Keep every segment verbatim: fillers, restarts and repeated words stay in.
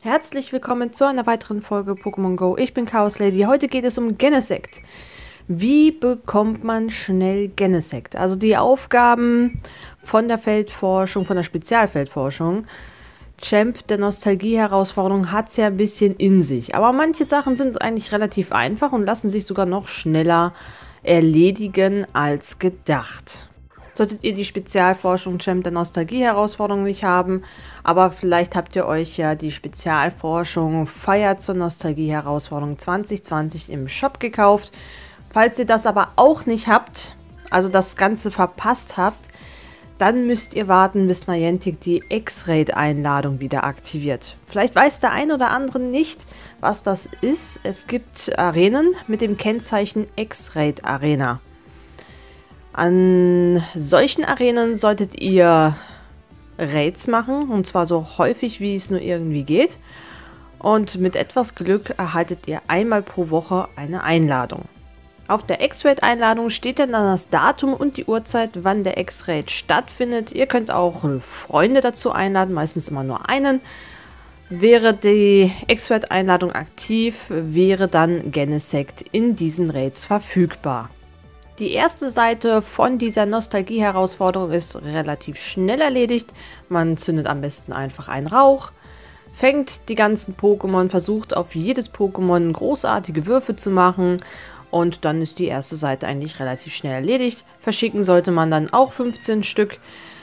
Herzlich willkommen zu einer weiteren Folge Pokémon Go. Ich bin Chaos Lady. Heute geht es um Genesect. Wie bekommt man schnell Genesect? Also die Aufgaben von der Feldforschung, von der Spezialfeldforschung. Champ der Nostalgie-Herausforderung hat es ja ein bisschen in sich. Aber manche Sachen sind eigentlich relativ einfach und lassen sich sogar noch schneller erledigen als gedacht. Solltet ihr die Spezialforschung Champ der Nostalgie-Herausforderung nicht haben, aber vielleicht habt ihr euch ja die Spezialforschung Feier zur Nostalgie-Herausforderung zwanzig zwanzig im Shop gekauft. Falls ihr das aber auch nicht habt, also das Ganze verpasst habt, dann müsst ihr warten, bis Niantic die X-Raid-Einladung wieder aktiviert. Vielleicht weiß der ein oder andere nicht, was das ist. Es gibt Arenen mit dem Kennzeichen X-Raid-Arena. An solchen Arenen solltet ihr Raids machen, und zwar so häufig, wie es nur irgendwie geht. Und mit etwas Glück erhaltet ihr einmal pro Woche eine Einladung. Auf der X-Raid-Einladung steht dann das Datum und die Uhrzeit, wann der X-Raid stattfindet. Ihr könnt auch Freunde dazu einladen, meistens immer nur einen. Wäre die X-Raid-Einladung aktiv, wäre dann Genesect in diesen Raids verfügbar. Die erste Seite von dieser Nostalgie-Herausforderung ist relativ schnell erledigt. Man zündet am besten einfach einen Rauch, fängt die ganzen Pokémon, versucht auf jedes Pokémon großartige Würfe zu machen und dann ist die erste Seite eigentlich relativ schnell erledigt. Verschicken sollte man dann auch fünfzehn Stück,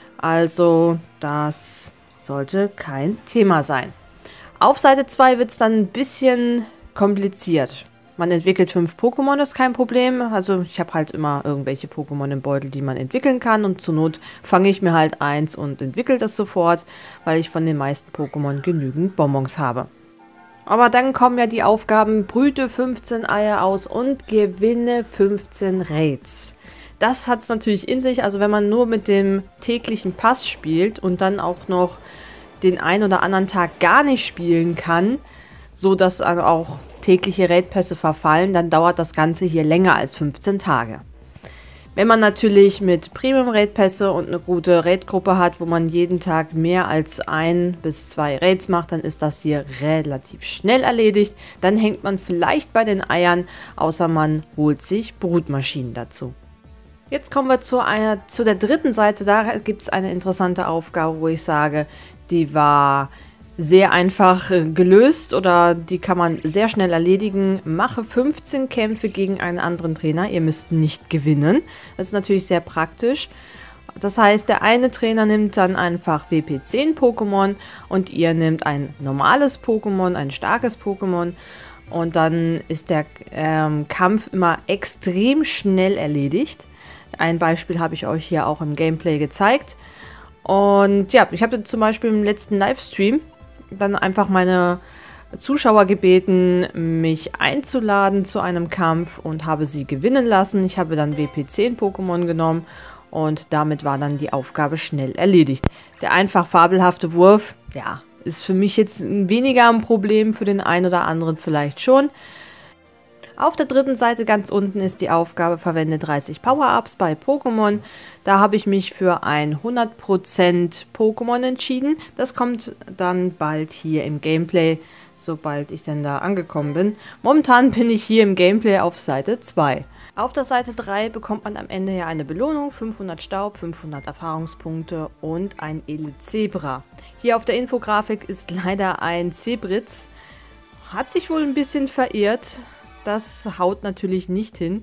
also das sollte kein Thema sein. Auf Seite zwei wird es dann ein bisschen kompliziert. Man entwickelt fünf Pokémon, ist kein Problem. Also ich habe halt immer irgendwelche Pokémon im Beutel, die man entwickeln kann. Und zur Not fange ich mir halt eins und entwickle das sofort, weil ich von den meisten Pokémon genügend Bonbons habe. Aber dann kommen ja die Aufgaben, brüte fünfzehn Eier aus und gewinne fünfzehn Raids. Das hat es natürlich in sich. Also wenn man nur mit dem täglichen Pass spielt und dann auch noch den einen oder anderen Tag gar nicht spielen kann, so dass also auch tägliche Raidpässe verfallen, dann dauert das Ganze hier länger als fünfzehn Tage. Wenn man natürlich mit Premium-Raidpässe und eine gute Raidgruppe hat, wo man jeden Tag mehr als ein bis zwei Raids macht, dann ist das hier relativ schnell erledigt. Dann hängt man vielleicht bei den Eiern, außer man holt sich Brutmaschinen dazu. Jetzt kommen wir zu, einer, zu der dritten Seite. Da gibt es eine interessante Aufgabe, wo ich sage, die war sehr einfach gelöst oder die kann man sehr schnell erledigen. Mache fünfzehn Kämpfe gegen einen anderen Trainer. Ihr müsst nicht gewinnen. Das ist natürlich sehr praktisch. Das heißt, der eine Trainer nimmt dann einfach W P zehn Pokémon und ihr nehmt ein normales Pokémon, ein starkes Pokémon. Und dann ist der ähm, Kampf immer extrem schnell erledigt. Ein Beispiel habe ich euch hier auch im Gameplay gezeigt. Und ja, ich habe zum Beispiel im letzten Livestream dann einfach meine Zuschauer gebeten, mich einzuladen zu einem Kampf und habe sie gewinnen lassen. Ich habe dann W P zehn Pokémon genommen und damit war dann die Aufgabe schnell erledigt. Der einfach fabelhafte Wurf, ja, ist für mich jetzt weniger ein Problem, für den einen oder anderen vielleicht schon. Auf der dritten Seite ganz unten ist die Aufgabe, verwende dreißig Power-Ups bei Pokémon. Da habe ich mich für ein hundert Prozent Pokémon entschieden. Das kommt dann bald hier im Gameplay, sobald ich dann da angekommen bin. Momentan bin ich hier im Gameplay auf Seite zwei. Auf der Seite drei bekommt man am Ende ja eine Belohnung, fünfhundert Staub, fünfhundert Erfahrungspunkte und ein Elite-Zebra. Hier auf der Infografik ist leider ein Zebritz. Hat sich wohl ein bisschen verirrt. Das haut natürlich nicht hin.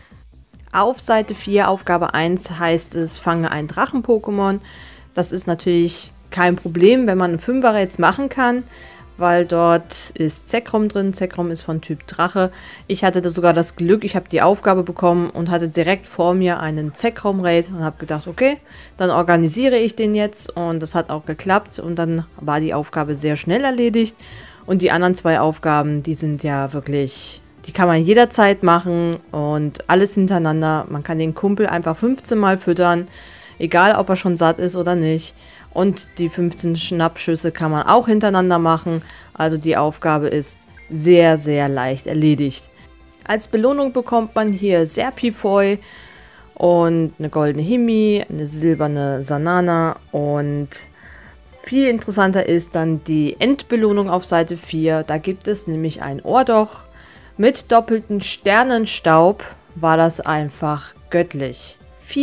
Auf Seite vier, Aufgabe eins, heißt es, fange ein Drachen-Pokémon. Das ist natürlich kein Problem, wenn man einen Fünfer jetzt machen kann, weil dort ist Zekrom drin. Zekrom ist von Typ Drache. Ich hatte da sogar das Glück, ich habe die Aufgabe bekommen und hatte direkt vor mir einen Zekrom-Raid und habe gedacht, okay, dann organisiere ich den jetzt und das hat auch geklappt und dann war die Aufgabe sehr schnell erledigt und die anderen zwei Aufgaben, die sind ja wirklich... Die kann man jederzeit machen und alles hintereinander. Man kann den Kumpel einfach fünfzehn Mal füttern, egal ob er schon satt ist oder nicht. Und die fünfzehn Schnappschüsse kann man auch hintereinander machen. Also die Aufgabe ist sehr, sehr leicht erledigt. Als Belohnung bekommt man hier Serpifoi und eine goldene Himi, eine silberne Sanana und Viel interessanter ist dann die Endbelohnung auf Seite vier. Da gibt es nämlich ein Ohrdoch mit doppelten Sternenstaub. War das einfach göttlich.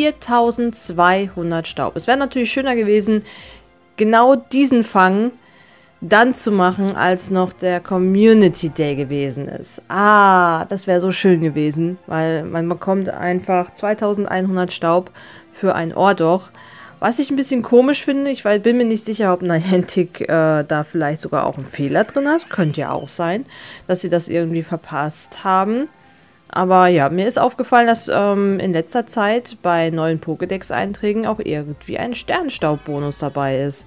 viertausendzweihundert Staub. Es wäre natürlich schöner gewesen, genau diesen Fang dann zu machen, als noch der Community Day gewesen ist. Ah, das wäre so schön gewesen, weil man bekommt einfach zweitausendeinhundert Staub für ein Ohrdoch. Was ich ein bisschen komisch finde, ich weil, bin mir nicht sicher, ob Niantic äh, da vielleicht sogar auch einen Fehler drin hat. Könnte ja auch sein, dass sie das irgendwie verpasst haben. Aber ja, mir ist aufgefallen, dass ähm, in letzter Zeit bei neuen Pokédex-Einträgen auch irgendwie ein Sternstaubbonus dabei ist.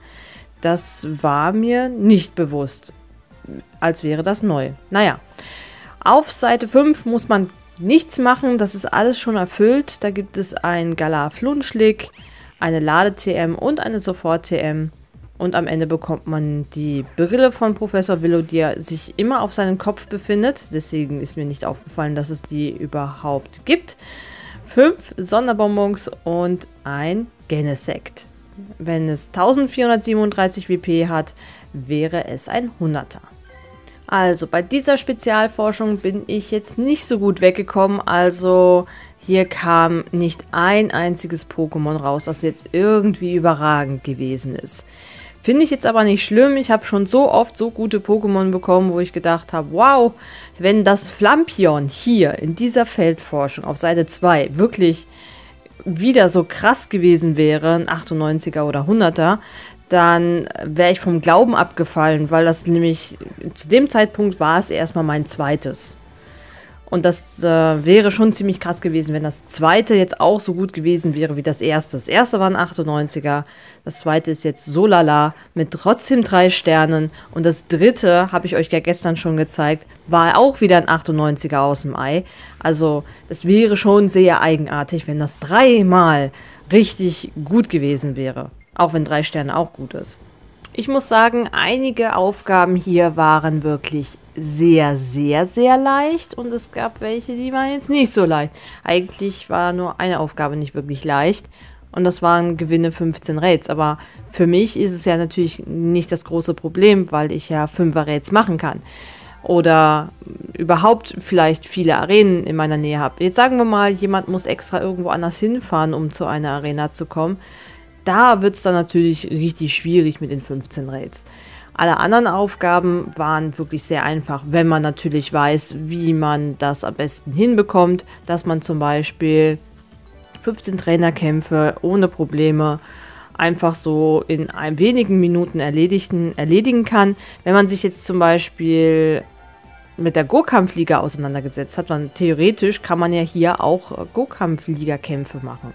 Das war mir nicht bewusst, als wäre das neu. Naja, auf Seite fünf muss man nichts machen, das ist alles schon erfüllt. Da gibt es ein Galar Flunschlick, eine Lade-T M und eine Sofort-T M. Und am Ende bekommt man die Brille von Professor Willow, die sich immer auf seinem Kopf befindet. Deswegen ist mir nicht aufgefallen, dass es die überhaupt gibt. Fünf Sonderbonbons und ein Genesect. Wenn es eintausendvierhundertsiebenunddreißig W P hat, wäre es ein hunderter. Also bei dieser Spezialforschung bin ich jetzt nicht so gut weggekommen. Also hier kam nicht ein einziges Pokémon raus, das jetzt irgendwie überragend gewesen ist. Finde ich jetzt aber nicht schlimm. Ich habe schon so oft so gute Pokémon bekommen, wo ich gedacht habe, wow, wenn das Flampion hier in dieser Feldforschung auf Seite zwei wirklich wieder so krass gewesen wäre, ein achtundneunziger oder hunderter, dann wäre ich vom Glauben abgefallen, weil das nämlich, zu dem Zeitpunkt war es erstmal mein zweites. Und das äh, wäre schon ziemlich krass gewesen, wenn das zweite jetzt auch so gut gewesen wäre wie das erste. Das erste war ein achtundneunziger, das zweite ist jetzt so lala mit trotzdem drei Sternen und das dritte, habe ich euch ja gestern schon gezeigt, war auch wieder ein achtundneunziger aus dem Ei. Also das wäre schon sehr eigenartig, wenn das dreimal richtig gut gewesen wäre. Auch wenn drei Sterne auch gut ist. Ich muss sagen, einige Aufgaben hier waren wirklich sehr, sehr, sehr leicht und es gab welche, die waren jetzt nicht so leicht. Eigentlich war nur eine Aufgabe nicht wirklich leicht und das waren Gewinne fünfzehn Raids, aber für mich ist es ja natürlich nicht das große Problem, weil ich ja fünfer Raids machen kann oder überhaupt vielleicht viele Arenen in meiner Nähe habe. Jetzt sagen wir mal, jemand muss extra irgendwo anders hinfahren, um zu einer Arena zu kommen. Da wird es dann natürlich richtig schwierig mit den fünfzehn Raids. Alle anderen Aufgaben waren wirklich sehr einfach, wenn man natürlich weiß, wie man das am besten hinbekommt, dass man zum Beispiel fünfzehn Trainerkämpfe ohne Probleme einfach so in ein wenigen Minuten erledigen, erledigen kann. Wenn man sich jetzt zum Beispiel mit der Go-Kampf-Liga auseinandergesetzt hat, dann theoretisch kann man ja hier auch Go-Kampf-Liga-Kämpfe machen.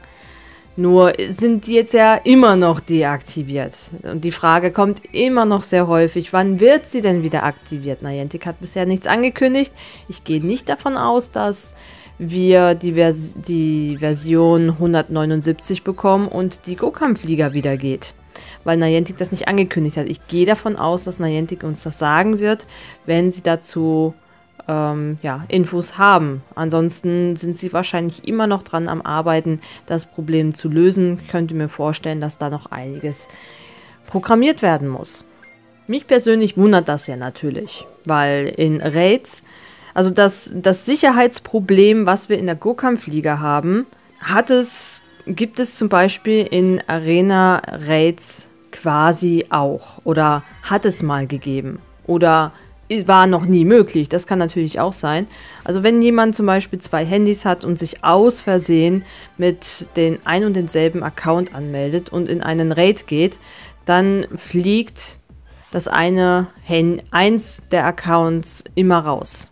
Nur sind die jetzt ja immer noch deaktiviert. Und die Frage kommt immer noch sehr häufig, wann wird sie denn wieder aktiviert? Niantic hat bisher nichts angekündigt. Ich gehe nicht davon aus, dass wir die, Vers die Version hundertneunundsiebzig bekommen und die Go-Kampf-Liga wieder geht. Weil Niantic das nicht angekündigt hat. Ich gehe davon aus, dass Niantic uns das sagen wird, wenn sie dazu Ähm, ja, Infos haben. Ansonsten sind sie wahrscheinlich immer noch dran am Arbeiten, das Problem zu lösen. Ich könnte mir vorstellen, dass da noch einiges programmiert werden muss. Mich persönlich wundert das ja natürlich, weil in Raids, also das, das Sicherheitsproblem, was wir in der Go-Kampf-Liga haben, hat es, gibt es zum Beispiel in Arena-Raids quasi auch oder hat es mal gegeben oder war noch nie möglich, das kann natürlich auch sein. Also wenn jemand zum Beispiel zwei Handys hat und sich aus Versehen mit den ein und denselben Account anmeldet und in einen Raid geht, dann fliegt das eine Hand, eins der Accounts immer raus.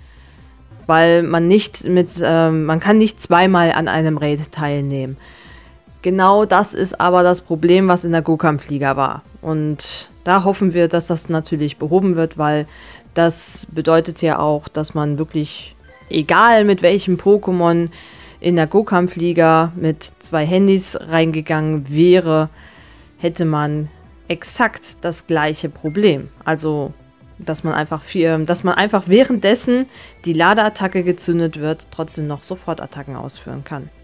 Weil man nicht mit, äh, man kann nicht zweimal an einem Raid teilnehmen. Genau das ist aber das Problem, was in der Go-Kampf-Liga war. Und da hoffen wir, dass das natürlich behoben wird, weil das bedeutet ja auch, dass man wirklich, egal mit welchem Pokémon in der Go-Kampf-Liga mit zwei Handys reingegangen wäre, hätte man exakt das gleiche Problem. Also, dass man einfach, viel, dass man einfach währenddessen die Ladeattacke gezündet wird, trotzdem noch Sofortattacken ausführen kann.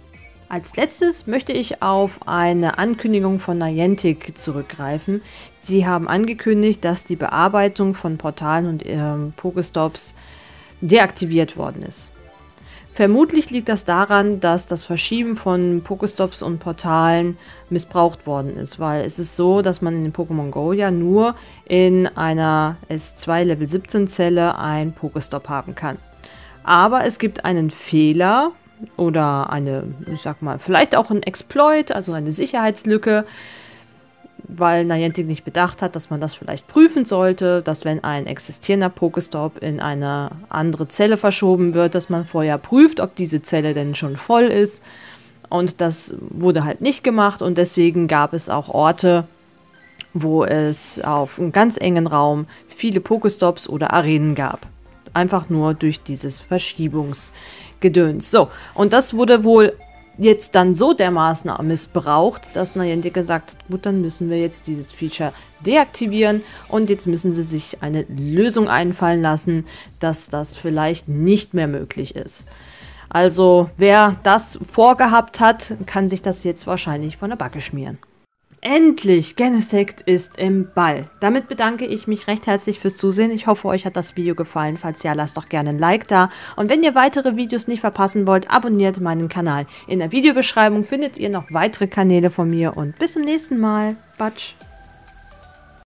Als letztes möchte ich auf eine Ankündigung von Niantic zurückgreifen. Sie haben angekündigt, dass die Bearbeitung von Portalen und ähm, Pokestops deaktiviert worden ist. Vermutlich liegt das daran, dass das Verschieben von Pokestops und Portalen missbraucht worden ist, weil es ist so, dass man in den Pokémon Go ja nur in einer S zwei Level siebzehn Zelle ein Pokestop haben kann. Aber es gibt einen Fehler oder eine, ich sag mal, vielleicht auch ein Exploit, also eine Sicherheitslücke, weil Niantic nicht bedacht hat, dass man das vielleicht prüfen sollte, dass wenn ein existierender Pokestop in eine andere Zelle verschoben wird, dass man vorher prüft, ob diese Zelle denn schon voll ist. Und das wurde halt nicht gemacht und deswegen gab es auch Orte, wo es auf einem ganz engen Raum viele Pokestops oder Arenen gab. Einfach nur durch dieses Verschiebungsgedöns. So, und das wurde wohl jetzt dann so dermaßen missbraucht, dass Niantic gesagt hat, gut, dann müssen wir jetzt dieses Feature deaktivieren und jetzt müssen sie sich eine Lösung einfallen lassen, dass das vielleicht nicht mehr möglich ist. Also wer das vorgehabt hat, kann sich das jetzt wahrscheinlich von der Backe schmieren. Endlich! Genesect ist im Ball. Damit bedanke ich mich recht herzlich fürs Zusehen. Ich hoffe, euch hat das Video gefallen. Falls ja, lasst doch gerne ein Like da. Und wenn ihr weitere Videos nicht verpassen wollt, abonniert meinen Kanal. In der Videobeschreibung findet ihr noch weitere Kanäle von mir und bis zum nächsten Mal. Batsch!